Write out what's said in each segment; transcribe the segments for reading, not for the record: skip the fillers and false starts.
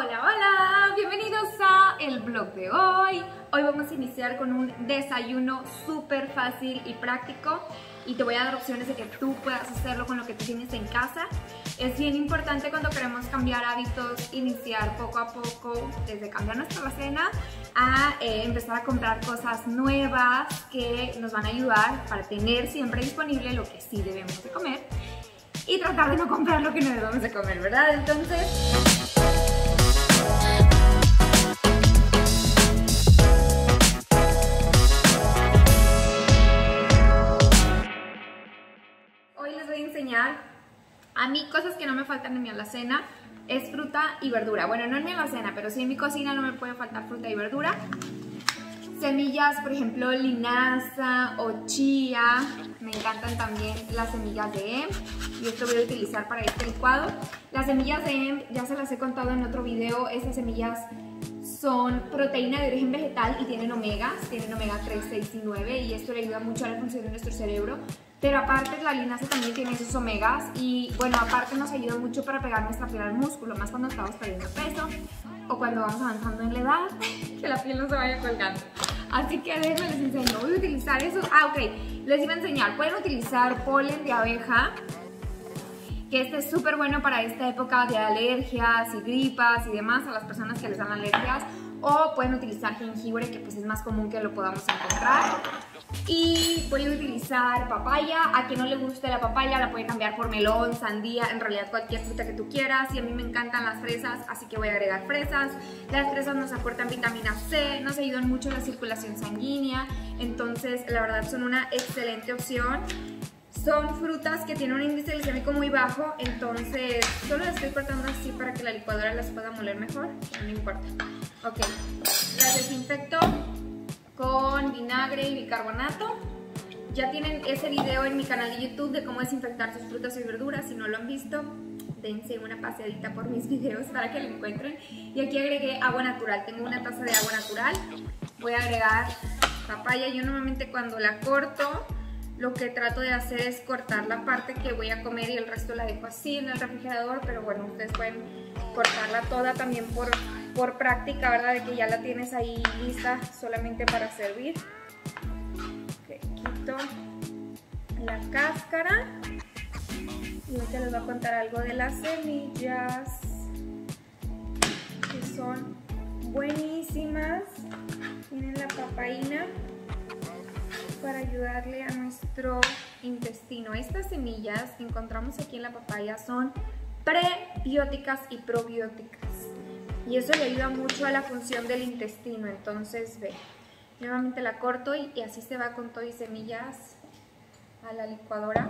Hola, hola, bienvenidos a el vlog de hoy. Hoy vamos a iniciar con un desayuno súper fácil y práctico y te voy a dar opciones de que tú puedas hacerlo con lo que tú tienes en casa. Es bien importante cuando queremos cambiar hábitos, iniciar poco a poco, desde cambiar nuestra cena a empezar a comprar cosas nuevas que nos van a ayudar para tener siempre disponible lo que sí debemos de comer y tratar de no comprar lo que no debemos de comer, ¿verdad? Entonces, hoy les voy a enseñar a mí cosas que no me faltan en mi alacena. Es fruta y verdura. Bueno, no en mi alacena, pero sí en mi cocina no me puede faltar fruta y verdura. Semillas, por ejemplo, linaza o chía. Me encantan también las semillas de hemp y esto voy a utilizar para este licuado. Las semillas de hemp, ya se las he contado en otro video, estas semillas son proteína de origen vegetal y tienen omega 3, 6 y 9 y esto le ayuda mucho a la función de nuestro cerebro. Pero aparte la linaza también tiene esos omegas y bueno, aparte nos ayuda mucho para pegar nuestra piel al músculo, más cuando estamos perdiendo peso o cuando vamos avanzando en la edad, que la piel no se vaya colgando. Así que déjenme les enseño, voy a utilizar esos, les iba a enseñar, pueden utilizar polen de abeja, que este es súper bueno para esta época de alergias y gripas y demás, a las personas que les dan alergias, o pueden utilizar jengibre, que pues es más común que lo podamos encontrar. Y voy a utilizar papaya. A quien no le guste la papaya la puede cambiar por melón, sandía, en realidad cualquier fruta que tú quieras. Y a mí me encantan las fresas, así que voy a agregar fresas. Las fresas nos aportan vitamina C, nos ayudan mucho en la circulación sanguínea, entonces la verdad son una excelente opción. Son frutas que tienen un índice glicémico muy bajo, entonces solo las estoy cortando así para que la licuadora las pueda moler mejor, no importa. Ok, las desinfecto con vinagre y bicarbonato. Ya tienen ese video en mi canal de YouTube de cómo desinfectar sus frutas y verduras. Si no lo han visto, dense una paseadita por mis videos para que lo encuentren. Y aquí agregué agua natural, tengo una taza de agua natural. Voy a agregar papaya. Yo normalmente cuando la corto, lo que trato de hacer es cortar la parte que voy a comer y el resto la dejo así en el refrigerador, pero bueno, ustedes pueden cortarla toda también por práctica, ¿verdad? De que ya la tienes ahí lista solamente para servir. Okay, quito la cáscara y ahorita les voy a contar algo de las semillas, que son buenísimas. Tienen la papaína para ayudarle a nuestro intestino. Estas semillas que encontramos aquí en la papaya son prebióticas y probióticas y eso le ayuda mucho a la función del intestino. Entonces ve, nuevamente la corto y así se va con todo y semillas a la licuadora.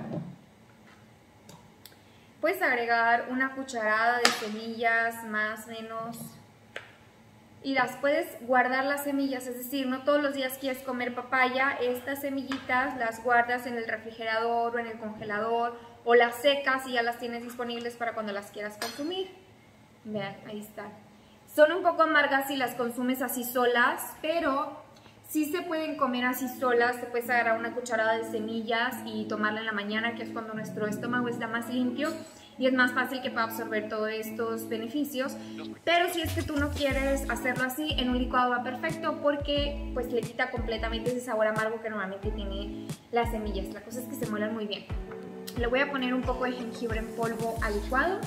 Puedes agregar una cucharada de semillas, más o menos, y las puedes guardar las semillas, es decir, no todos los días quieres comer papaya, estas semillitas las guardas en el refrigerador o en el congelador o las secas y ya las tienes disponibles para cuando las quieras consumir. Vean, ahí están. Son un poco amargas si las consumes así solas, pero sí se pueden comer así solas. Te puedes agarrar una cucharada de semillas y tomarla en la mañana, que es cuando nuestro estómago está más limpio y es más fácil que pueda absorber todos estos beneficios. Pero si es que tú no quieres hacerlo así, en un licuado va perfecto porque pues le quita completamente ese sabor amargo que normalmente tiene las semillas. La cosa es que se muelan muy bien. Le voy a poner un poco de jengibre en polvo al licuado.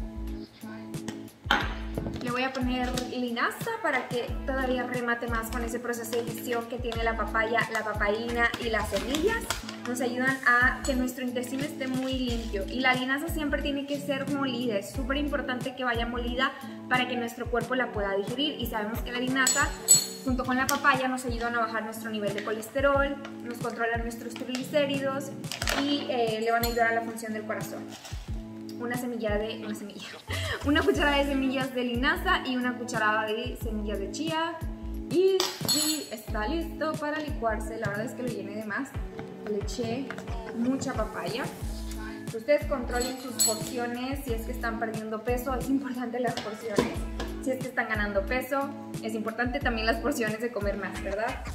Le voy a poner linaza para que todavía remate más con ese proceso de digestión que tiene la papaya, la papaína y las semillas. Nos ayudan a que nuestro intestino esté muy limpio. Y la linaza siempre tiene que ser molida. Es súper importante que vaya molida para que nuestro cuerpo la pueda digerir. Y sabemos que la linaza, junto con la papaya, nos ayudan a bajar nuestro nivel de colesterol, nos controlan nuestros triglicéridos y le van a ayudar a la función del corazón. Una cucharada de semillas de linaza y una cucharada de semillas de chía y está listo para licuarse. La verdad es que lo llené de más, le eché mucha papaya. Ustedes controlen sus porciones. Si es que están perdiendo peso, es importante las porciones. Si es que están ganando peso, es importante también las porciones de comer más, ¿verdad?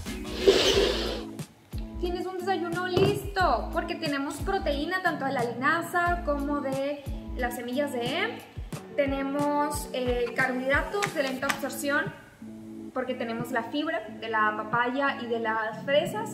Tienes un desayuno listo, porque tenemos proteína tanto de la linaza como de las semillas de hemp tenemos carbohidratos de lenta absorción, porque tenemos la fibra de la papaya y de las fresas.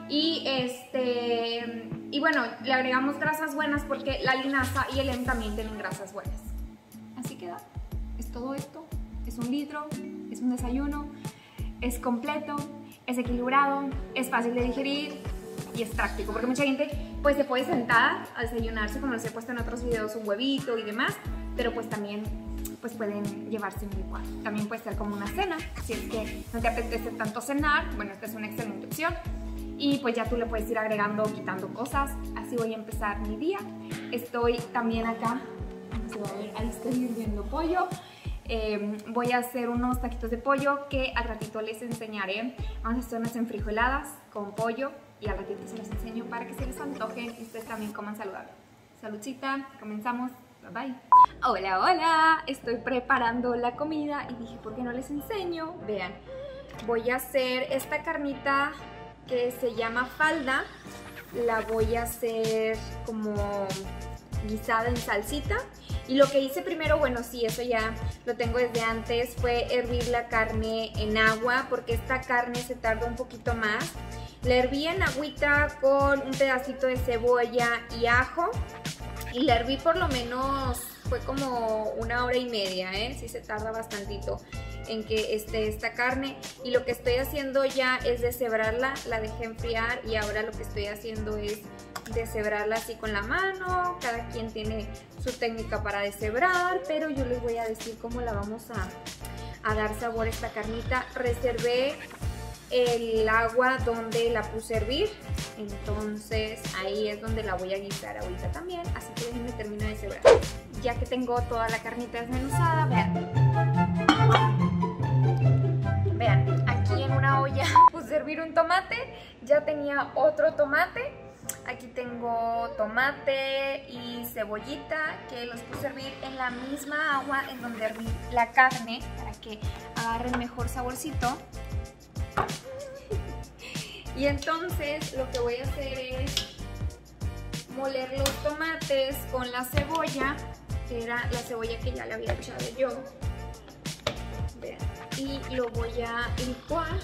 Y bueno, le agregamos grasas buenas porque la linaza y el heme también tienen grasas buenas. Así queda. Es todo esto. Es un litro, es un desayuno, es completo, es equilibrado, es fácil de digerir y es práctico, porque mucha gente pues se puede sentar a desayunarse, como les he puesto en otros videos, un huevito y demás, pero pues también pues pueden llevarse un licuado. También puede ser como una cena, si es que no te apetece tanto cenar, bueno, esta es una excelente opción. Y pues ya tú le puedes ir agregando, quitando cosas. Así voy a empezar mi día. Estoy también acá, no se va a ver, ahí estoy hirviendo pollo. Voy a hacer unos taquitos de pollo que al ratito les enseñaré. Vamos a hacer unas enfrijoladas con pollo y al ratito se los enseño para que se les antojen y ustedes también coman saludable. Saludcita, comenzamos. Bye bye. Hola, hola. Estoy preparando la comida y dije, ¿por qué no les enseño? Vean, voy a hacer esta carnita que se llama falda. La voy a hacer como guisada en salsita. Y lo que hice primero, bueno, sí, eso ya lo tengo desde antes, fue hervir la carne en agua, porque esta carne se tarda un poquito más. La herví en agüita con un pedacito de cebolla y ajo, y la herví por lo menos, fue como 1 hora y media, sí se tarda bastantito en que esté esta carne. Y lo que estoy haciendo ya es deshebrarla, la dejé enfriar y ahora lo que estoy haciendo es deshebrarla así con la mano. Cada quien tiene su técnica para deshebrar, pero yo les voy a decir cómo la vamos a dar sabor a esta carnita. Reservé el agua donde la puse a hervir, entonces ahí es donde la voy a guisar ahorita también, así que déjenme terminar de deshebrar. Ya que tengo toda la carnita desmenuzada, vean, aquí en una olla puse a hervir un tomate, ya tenía otro tomate. Aquí tengo tomate y cebollita que los puse a hervir en la misma agua en donde herví la carne para que agarren mejor saborcito. Y entonces lo que voy a hacer es moler los tomates con la cebolla, que era la cebolla que ya le había echado yo. Vean, y lo voy a licuar.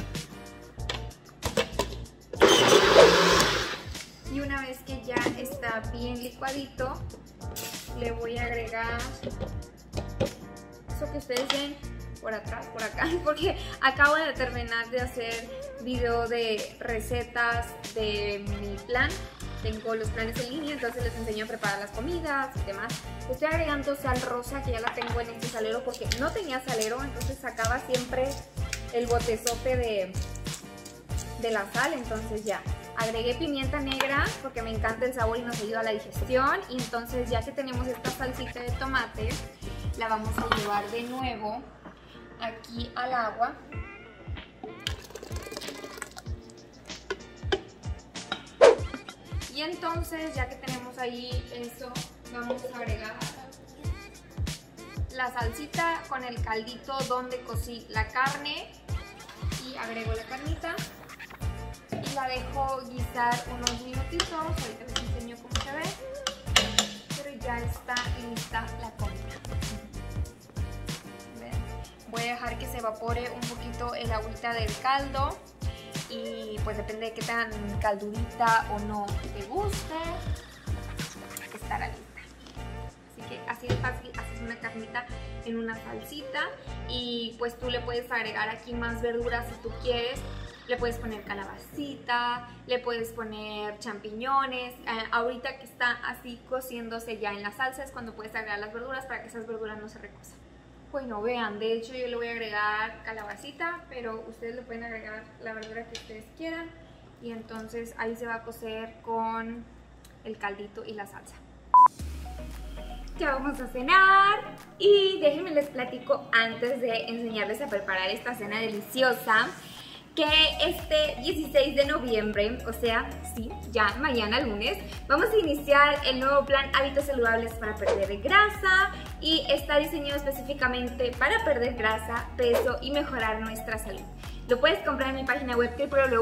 Y una vez que ya está bien licuadito, le voy a agregar eso que ustedes ven por atrás, por acá, porque acabo de terminar de hacer video de recetas de mi plan. Tengo los planes en línea, entonces les enseño a preparar las comidas y demás. Estoy agregando sal rosa, que ya la tengo en este salero porque no tenía salero, entonces sacaba siempre el botezote de la sal, entonces ya. Agregué pimienta negra porque me encanta el sabor y nos ayuda a la digestión. Y entonces ya que tenemos esta salsita de tomate, la vamos a llevar de nuevo aquí al agua. Y entonces ya que tenemos ahí eso, vamos a agregar la salsita con el caldito donde cocí la carne. Y agrego la carnita y la dejo guisar unos minutitos. Ahorita les enseño cómo se ve, pero ya está lista la comida. Voy a dejar que se evapore un poquito el agüita del caldo y pues depende de qué tan caldudita o no te guste, estará lista. Así que así de fácil haces una carnita en una salsita y pues tú le puedes agregar aquí más verduras si tú quieres. Le puedes poner calabacita, le puedes poner champiñones. Ahorita que está así cociéndose ya en la salsa es cuando puedes agregar las verduras para que esas verduras no se recosan. Bueno, vean, de hecho yo le voy a agregar calabacita, pero ustedes le pueden agregar la verdura que ustedes quieran. Y entonces ahí se va a cocer con el caldito y la salsa. Ya vamos a cenar y déjenme les platico antes de enseñarles a preparar esta cena deliciosa que este 16 de noviembre, o sea, sí, ya mañana lunes, vamos a iniciar el nuevo plan Hábitos Saludables para Perder Grasa y está diseñado específicamente para perder grasa, peso y mejorar nuestra salud. Lo puedes comprar en mi página web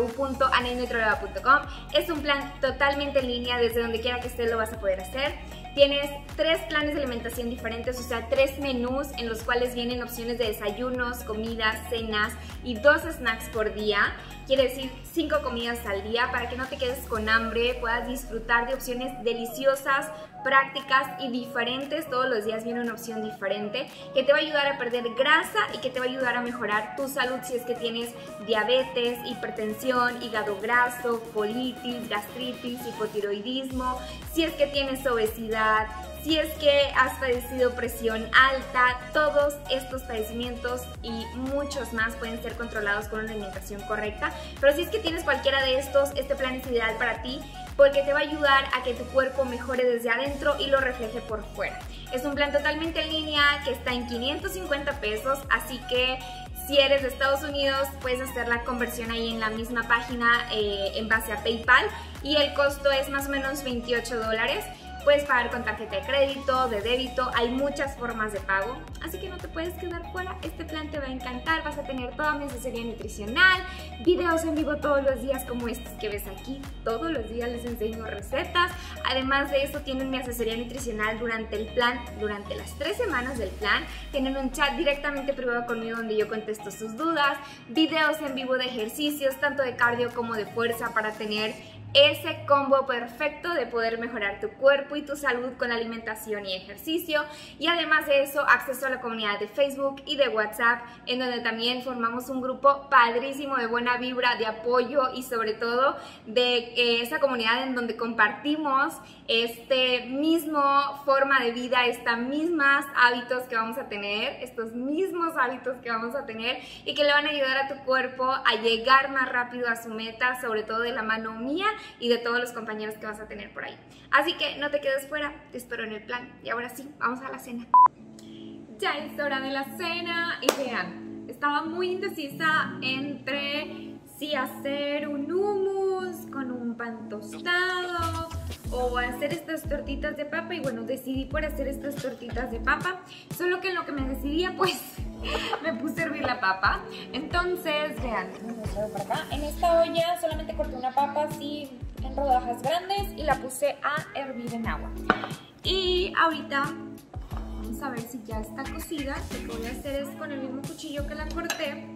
www.anelnutrióloga.com. Es un plan totalmente en línea, desde donde quiera que estés lo vas a poder hacer. Tienes 3 planes de alimentación diferentes, o sea, 3 menús en los cuales vienen opciones de desayunos, comidas, cenas y 2 snacks por día. Quiere decir 5 comidas al día para que no te quedes con hambre, puedas disfrutar de opciones deliciosas, prácticas y diferentes. Todos los días viene una opción diferente que te va a ayudar a perder grasa y que te va a ayudar a mejorar tu salud si es que tienes diabetes, hipertensión, hígado graso, colitis, gastritis, hipotiroidismo, si es que tienes obesidad, si es que has padecido presión alta. Todos estos padecimientos y muchos más pueden ser controlados con una alimentación correcta. Pero si es que tienes cualquiera de estos, este plan es ideal para ti porque te va a ayudar a que tu cuerpo mejore desde adentro y lo refleje por fuera. Es un plan totalmente en línea que está en 550 pesos, así que si eres de Estados Unidos puedes hacer la conversión ahí en la misma página en base a PayPal y el costo es más o menos $28. Puedes pagar con tarjeta de crédito, de débito, hay muchas formas de pago, así que no te puedes quedar fuera. Este plan te va a encantar, vas a tener toda mi asesoría nutricional, videos en vivo todos los días como estos que ves aquí, todos los días les enseño recetas. Además de eso tienen mi asesoría nutricional durante el plan, durante las 3 semanas del plan, tienen un chat directamente privado conmigo donde yo contesto sus dudas, videos en vivo de ejercicios, tanto de cardio como de fuerza para tener ese combo perfecto de poder mejorar tu cuerpo y tu salud con alimentación y ejercicio. Y además de eso, acceso a la comunidad de Facebook y de WhatsApp, en donde también formamos un grupo padrísimo de buena vibra, de apoyo y sobre todo de esa comunidad en donde compartimos este mismo forma de vida, estos mismos hábitos que vamos a tener, y que le van a ayudar a tu cuerpo a llegar más rápido a su meta, sobre todo de la mano mía y de todos los compañeros que vas a tener por ahí. Así que no te quedes fuera, te espero en el plan. Y ahora sí, vamos a la cena. Ya es hora de la cena y vean, estaba muy indecisa entre si hacer un hummus con un pan tostado o hacer estas tortitas de papa, y bueno, decidí por hacer estas tortitas de papa, solo que en lo que me decidía pues me puse a hervir la papa. Entonces vean, por acá, en esta olla solamente corté una papa así en rodajas grandes y la puse a hervir en agua. Y ahorita vamos a ver si ya está cocida. Lo que voy a hacer es con el mismo cuchillo que la corté,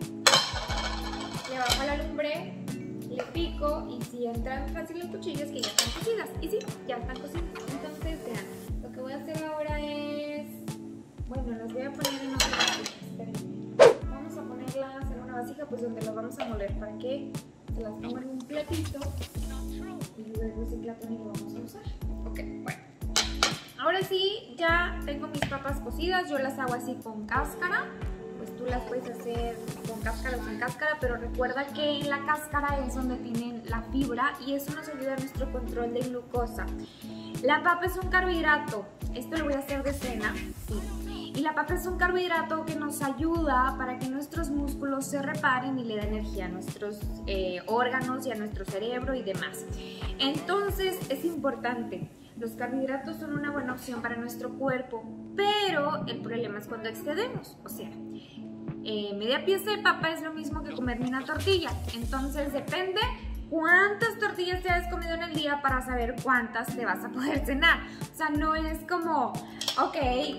le bajo la lumbre, le pico y si entran fácil los cuchillos que ya están cocidas. Y sí, ya están cocidas. Entonces vean, lo que voy a hacer ahora es, bueno, las voy a poner en otra vasija. Espérenme. Vamos a ponerlas en una vasija pues donde las vamos a moler para que se las pongan en un platito y luego ese plato ni lo vamos a usar. Ok, bueno. Ahora sí, ya tengo mis papas cocidas, yo las hago así con cáscara. Pues tú las puedes hacer con cáscara o sin cáscara, pero recuerda que en la cáscara es donde tienen la fibra y eso nos ayuda a nuestro control de glucosa. La papa es un carbohidrato, esto lo voy a hacer de cena, sí. Y la papa es un carbohidrato que nos ayuda para que nuestros músculos se reparen y le da energía a nuestros órganos y a nuestro cerebro y demás. Entonces es importante. Los carbohidratos son una buena opción para nuestro cuerpo, pero el problema es cuando excedemos. O sea, media pieza de papa es lo mismo que comerme una tortilla. Entonces depende cuántas tortillas te has comido en el día para saber cuántas te vas a poder cenar. O sea, no es como, ok,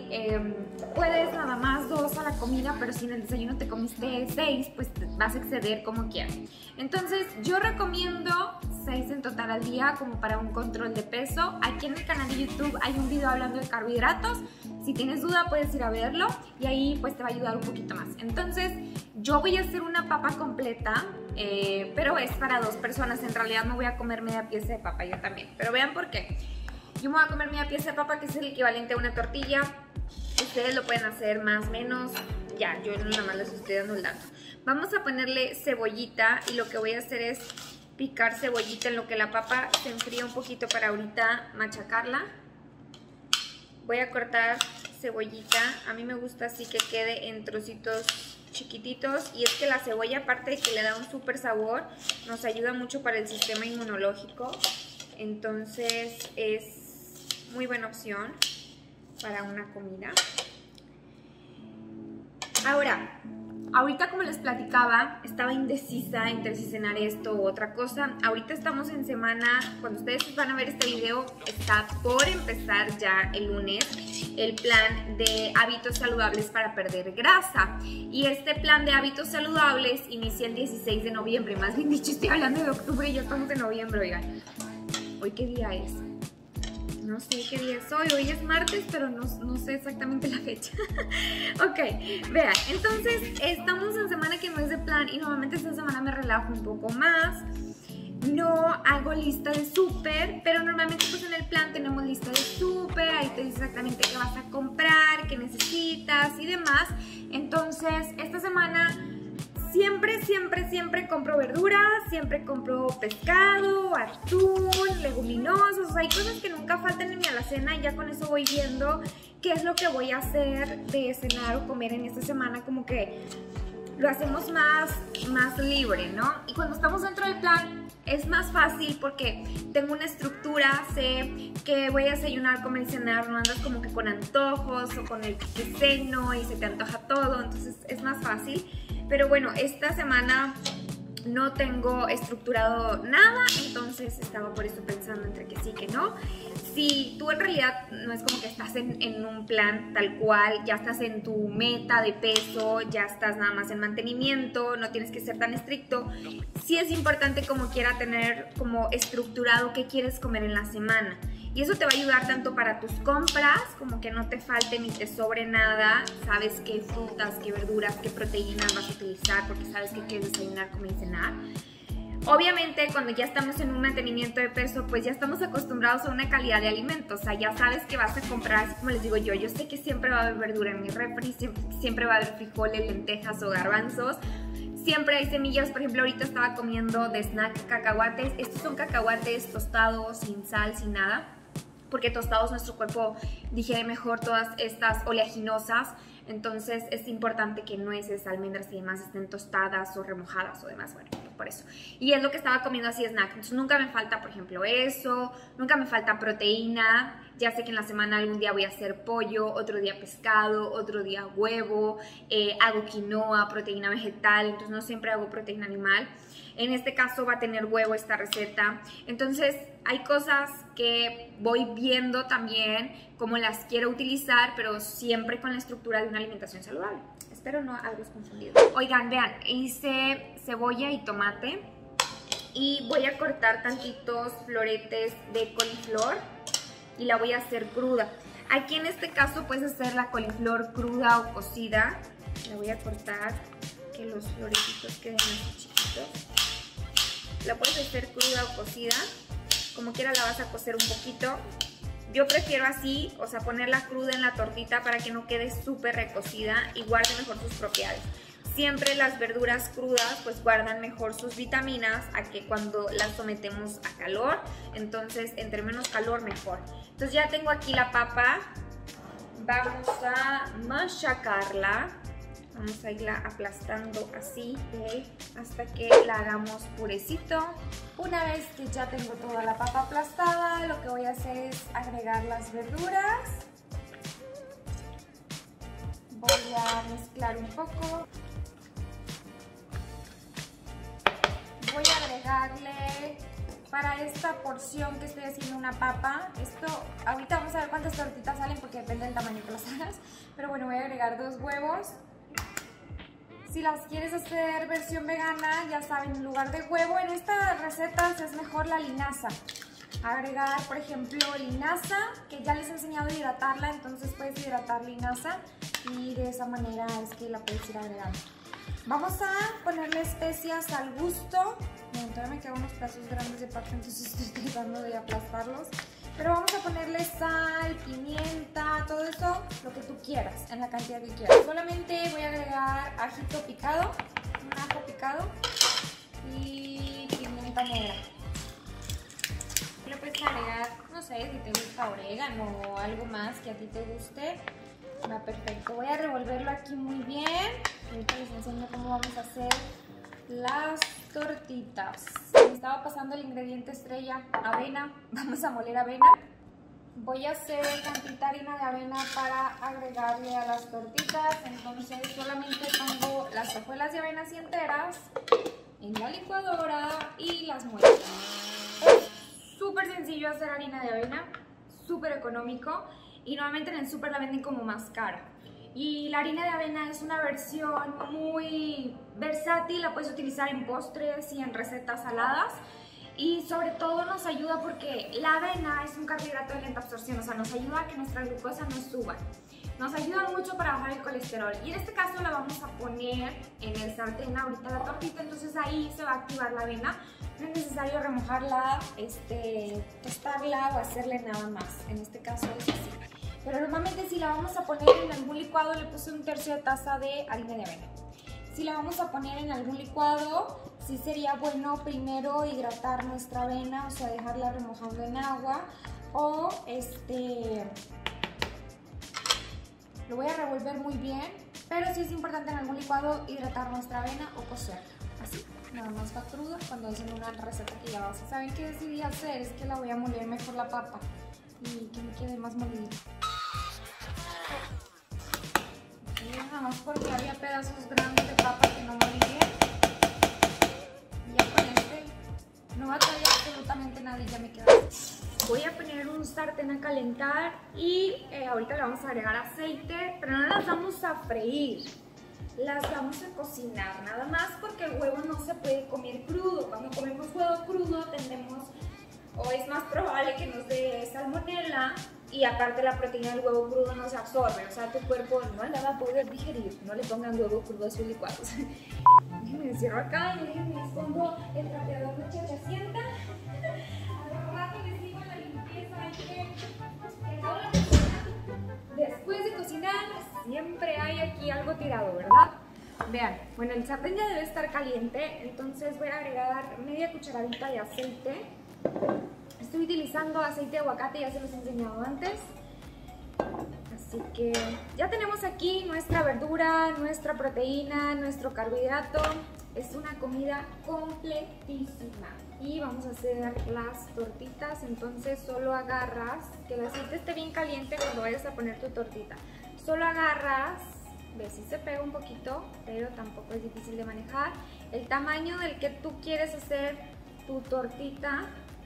puedes nada más 2 a la comida, pero si en el desayuno te comiste 6, pues te vas a exceder como quieras. Entonces yo recomiendo 6 en total al día como para un control de peso. Aquí en mi canal de YouTube hay un video hablando de carbohidratos. Si tienes duda puedes ir a verlo y ahí pues te va a ayudar un poquito más. Entonces yo voy a hacer una papa completa, pero es para 2 personas. En realidad me voy a comer media pieza de papa yo también, pero vean por qué. Yo me voy a comer media pieza de papa, que es el equivalente a una tortilla. Ustedes lo pueden hacer más, menos, ya, yo nada más les estoy dando el dato. Vamos a ponerle cebollita y lo que voy a hacer es picar cebollita en lo que la papa se enfría un poquito para ahorita machacarla. Voy a cortar cebollita, a mí me gusta así que quede en trocitos chiquititos, y es que la cebolla, aparte de que le da un súper sabor, nos ayuda mucho para el sistema inmunológico, entonces es muy buena opción para una comida. Ahora, Ahorita, como les platicaba, estaba indecisa entre si cenar esto u otra cosa. Ahorita estamos en semana, cuando ustedes van a ver este video, está por empezar ya el lunes el plan de hábitos saludables para perder grasa. Y este plan de hábitos saludables inicia el 16 de noviembre. Más bien dicho, estoy hablando de octubre y ya estamos en noviembre, oigan. ¿Hoy qué día es? No sé qué día es hoy. Hoy es martes, pero no sé exactamente la fecha. Ok, vean, entonces estamos en semana que no es de plan y normalmente esta semana me relajo un poco más. No hago lista de súper, pero normalmente pues en el plan tenemos lista de súper, ahí te dice exactamente qué vas a comprar, qué necesitas y demás. Entonces esta semana siempre compro verduras, siempre compro pescado, atún, leguminosas, o sea, hay cosas que nunca faltan en mi alacena y ya con eso voy viendo qué es lo que voy a hacer de cenar o comer en esta semana, como que lo hacemos más libre, ¿no? Y cuando estamos dentro del plan es más fácil porque tengo una estructura, sé que voy a desayunar, comer y cenar, no andas como que con antojos o con el que ceno y se te antoja todo, entonces es más fácil. Pero bueno, esta semana no tengo estructurado nada, entonces estaba por eso pensando entre que sí, que no. Si tú en realidad no es como que estás en un plan tal cual, ya estás en tu meta de peso, ya estás nada más en mantenimiento, no tienes que ser tan estricto, sí es importante como quiera tener como estructurado qué quieres comer en la semana. Y eso te va a ayudar tanto para tus compras, como que no te falte ni te sobre nada. Sabes qué frutas, qué verduras, qué proteínas vas a utilizar porque sabes que quieres desayunar, comer y cenar. Obviamente, cuando ya estamos en un mantenimiento de peso, pues ya estamos acostumbrados a una calidad de alimentos. O sea, ya sabes que vas a comprar, así como les digo yo sé que siempre va a haber verdura en mi refri, siempre va a haber frijoles, lentejas o garbanzos. Siempre hay semillas, por ejemplo, ahorita estaba comiendo de snack cacahuates. Estos son cacahuates tostados, sin sal, sin nada, porque tostados nuestro cuerpo digiere mejor todas estas oleaginosas. Entonces es importante que nueces, almendras y demás estén tostadas o remojadas o demás, bueno, por eso. Y es lo que estaba comiendo así snack, entonces nunca me falta, por ejemplo, eso, nunca me falta proteína. Ya sé que en la semana algún día voy a hacer pollo, otro día pescado, otro día huevo, hago quinoa, proteína vegetal, entonces no siempre hago proteína animal. En este caso va a tener huevo esta receta. Entonces hay cosas que voy viendo también cómo las quiero utilizar, pero siempre con la estructura de una alimentación saludable. Espero no haberlos confundido. Oigan, vean, hice cebolla y tomate y voy a cortar tantitos floretes de coliflor y la voy a hacer cruda. Aquí en este caso puedes hacer la coliflor cruda o cocida. La voy a cortar, que los florecitos queden más chiquitos. La puedes hacer cruda o cocida, como quiera la vas a cocer un poquito. Yo prefiero así, o sea, ponerla cruda en la tortita para que no quede súper recocida y guarde mejor sus propiedades. Siempre las verduras crudas pues guardan mejor sus vitaminas a que cuando las sometemos a calor. Entonces, entre menos calor, mejor. Entonces ya tengo aquí la papa. Vamos a machacarla. Vamos a irla aplastando así, hasta que la hagamos purecito. Una vez que ya tengo toda la papa aplastada, lo que voy a hacer es agregar las verduras. Voy a mezclar un poco. Voy a agregarle para esta porción que estoy haciendo una papa. Esto, ahorita vamos a ver cuántas tortitas salen porque depende del tamaño que las hagas. Pero bueno, voy a agregar 2 huevos. Si las quieres hacer versión vegana, ya saben, en lugar de huevo, en estas recetas es mejor la linaza. Agregar, por ejemplo, linaza, que ya les he enseñado a hidratarla, entonces puedes hidratar linaza y de esa manera es que la puedes ir agregando. Vamos a ponerle especias al gusto. Bueno, todavía me quedan unos pedazos grandes de papa, entonces estoy tratando de aplastarlos. Pero vamos a ponerle sal, pimienta, todo eso, lo que tú quieras, en la cantidad que quieras. Solamente voy a agregar ajito picado, un ajo picado y pimienta negra. Le puedes agregar, no sé, si te gusta orégano o algo más que a ti te guste. Va perfecto. Voy a revolverlo aquí muy bien. Ahorita les enseño cómo vamos a hacer las tortitas. Me estaba pasando el ingrediente estrella, avena. Vamos a moler avena. Voy a hacer tantita harina de avena para agregarle a las tortitas. Entonces solamente pongo las hojuelas de avena así enteras en la licuadora y las muelo. Es súper sencillo hacer harina de avena, súper económico y normalmente en el súper la venden como más cara. Y la harina de avena es una versión muy versátil, la puedes utilizar en postres y en recetas saladas. Y sobre todo nos ayuda porque la avena es un carbohidrato de lenta absorción, o sea, nos ayuda a que nuestra glucosa no suba. Nos ayuda mucho para bajar el colesterol. Y en este caso la vamos a poner en el sartén ahorita la tortita, entonces ahí se va a activar la avena. No es necesario remojarla, tostarla o hacerle nada más. En este caso es así. Pero normalmente si la vamos a poner en algún licuado le puse 1/3 de taza de harina de avena. Si la vamos a poner en algún licuado, sí sería bueno primero hidratar nuestra avena, o sea, dejarla remojando en agua. O lo voy a revolver muy bien, pero sí es importante en algún licuado hidratar nuestra avena o cocerla. Así, nada más va cruda cuando hacen una receta que ya vas a saber qué decidí hacer. Es que la voy a moler mejor la papa y que me quede más molida. Nada más porque había pedazos grandes de papa que no molí bien. Y ya con este no batallé absolutamente nada y ya me queda. Voy a poner un sartén a calentar y ahorita le vamos a agregar aceite, pero no las vamos a freír, las vamos a cocinar, nada más porque el huevo no se puede comer crudo. Cuando comemos huevo crudo tendemos, o es más probable que nos dé salmonela, y aparte la proteína del huevo crudo no se absorbe, o sea, tu cuerpo no la va a poder digerir. No le pongan huevo crudo a sus licuados. Déjenme encierro acá y déjenme escondo el trapeador de chachasienta. Al rato les digo la limpieza después de cocinar siempre hay aquí algo tirado, ¿verdad? Vean, bueno, el sartén ya debe estar caliente, entonces voy a agregar media cucharadita de aceite. Estoy utilizando aceite de aguacate, ya se los he enseñado antes. Así que ya tenemos aquí nuestra verdura, nuestra proteína, nuestro carbohidrato. Es una comida completísima. Y vamos a hacer las tortitas, entonces solo agarras, que el aceite esté bien caliente cuando vayas a poner tu tortita. Solo agarras, ves si se pega un poquito, pero tampoco es difícil de manejar. El tamaño del que tú quieres hacer tu tortita.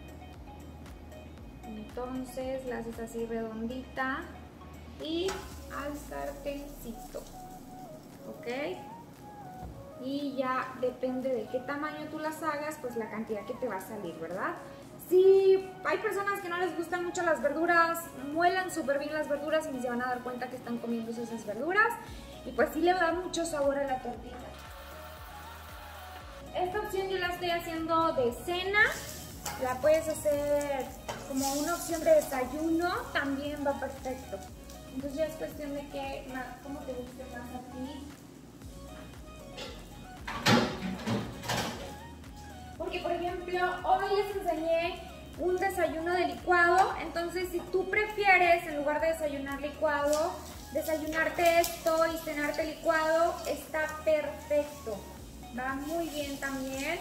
Entonces la haces así redondita y al sartencito, ¿ok? Y ya depende de qué tamaño tú las hagas, pues la cantidad que te va a salir, ¿verdad? Si hay personas que no les gustan mucho las verduras, muelan súper bien las verduras y ni se van a dar cuenta que están comiéndose esas verduras. Y pues sí le da mucho sabor a la tortita. Esta opción yo la estoy haciendo de cena. La puedes hacer como una opción de desayuno, también va perfecto. Entonces ya es cuestión de que, ¿cómo te guste más a ti? Porque por ejemplo, hoy les enseñé un desayuno de licuado, entonces si tú prefieres, en lugar de desayunar licuado, desayunarte esto y cenarte licuado, está perfecto. Va muy bien también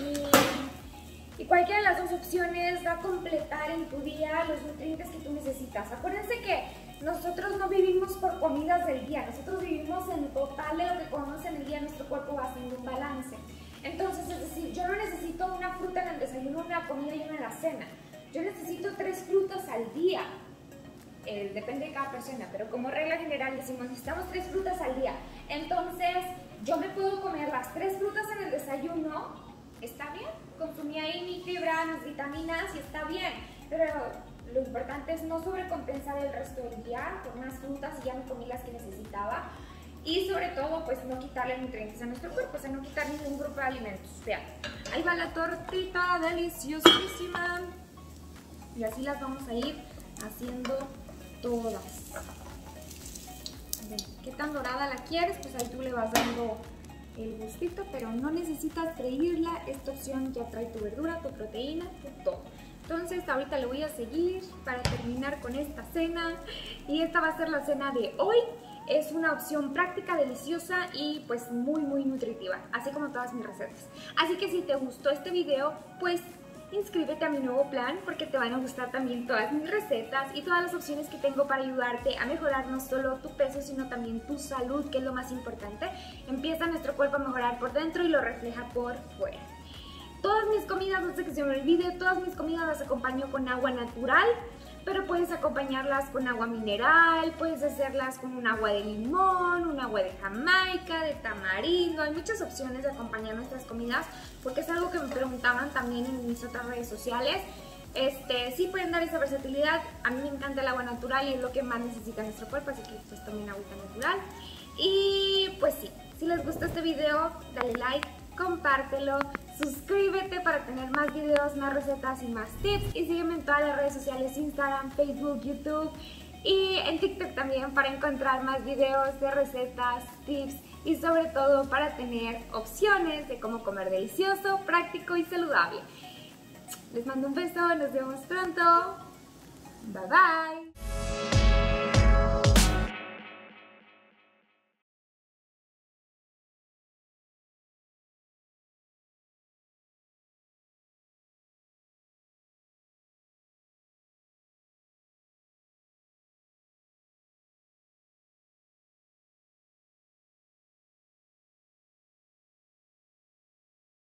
y cualquiera de las dos opciones va a completar en tu día los nutrientes que tú necesitas. Acuérdense que nosotros no vivimos por comidas del día, nosotros vivimos en total de lo que comemos en el día, nuestro cuerpo va haciendo un balance. Entonces, es decir, yo no necesito una fruta en el desayuno, una comida y una en la cena. Yo necesito 3 frutas al día. Depende de cada persona, pero como regla general decimos necesitamos 3 frutas al día. Entonces, yo me puedo comer las 3 frutas en el desayuno, está bien, consumí ahí mi fibra, mis vitaminas y está bien, pero lo importante es no sobrecompensar el resto del día con unas frutas y ya me comí las que necesitaba. Y sobre todo, pues no quitarle nutrientes a nuestro cuerpo, o sea, no quitar ningún grupo de alimentos. Vean, ahí va la tortita deliciosísima. Y así las vamos a ir haciendo todas. Ven, ¿qué tan dorada la quieres? Pues ahí tú le vas dando el gustito, pero no necesitas freírla. Esta opción ya trae tu verdura, tu proteína, tu todo. Entonces ahorita le voy a seguir para terminar con esta cena. Y esta va a ser la cena de hoy. Es una opción práctica, deliciosa y pues muy nutritiva, así como todas mis recetas. Así que si te gustó este video, pues inscríbete a mi nuevo plan porque te van a gustar también todas mis recetas y todas las opciones que tengo para ayudarte a mejorar no solo tu peso, sino también tu salud, que es lo más importante. En empieza nuestro cuerpo a mejorar por dentro y lo refleja por fuera. Todas mis comidas, no sé que se me olvide, todas mis comidas las acompaño con agua natural, pero puedes acompañarlas con agua mineral, puedes hacerlas con un agua de limón, un agua de Jamaica, de tamarindo. Hay muchas opciones de acompañar nuestras comidas porque es algo que me preguntaban también en mis otras redes sociales. Sí pueden dar esa versatilidad. A mí me encanta el agua natural y es lo que más necesita nuestro cuerpo, así que pues tomen agüita natural. Y pues sí, si les gustó este video, dale like, compártelo, suscríbete para tener más videos, más recetas y más tips, y sígueme en todas las redes sociales, Instagram, Facebook, YouTube y en TikTok también, para encontrar más videos de recetas, tips y sobre todo para tener opciones de cómo comer delicioso, práctico y saludable. Les mando un beso, nos vemos pronto, bye bye.